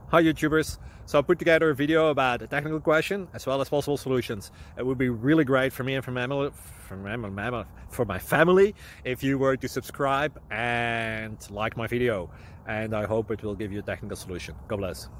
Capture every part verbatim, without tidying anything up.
Hi YouTubers. So I put together a video about a technical question as well as possible solutions. It would be really great for me and for my family, for my, for my family if you were to subscribe and like my video. And I hope it will give you a technical solution. God bless.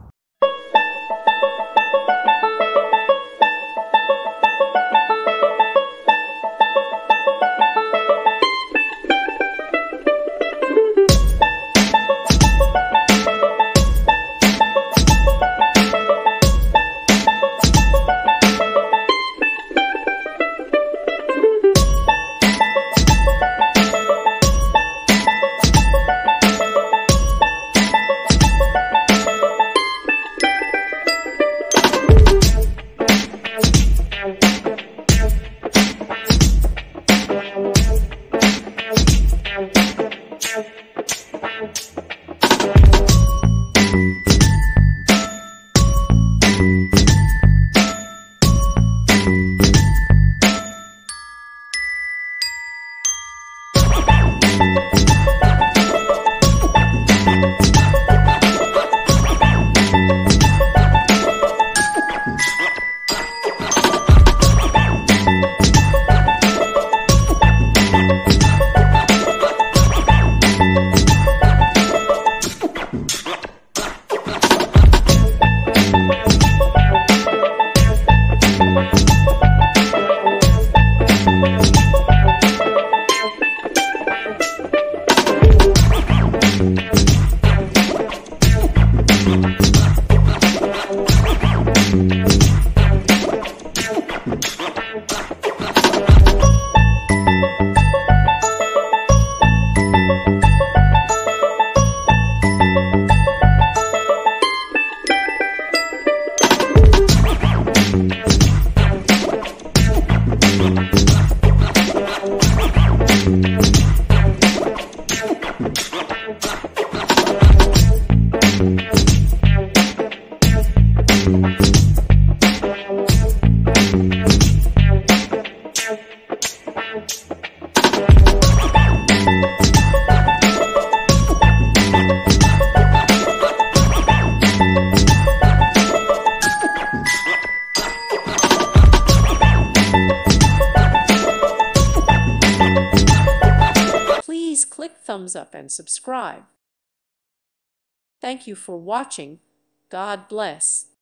Please click thumbs up and subscribe. Thank you for watching. God bless.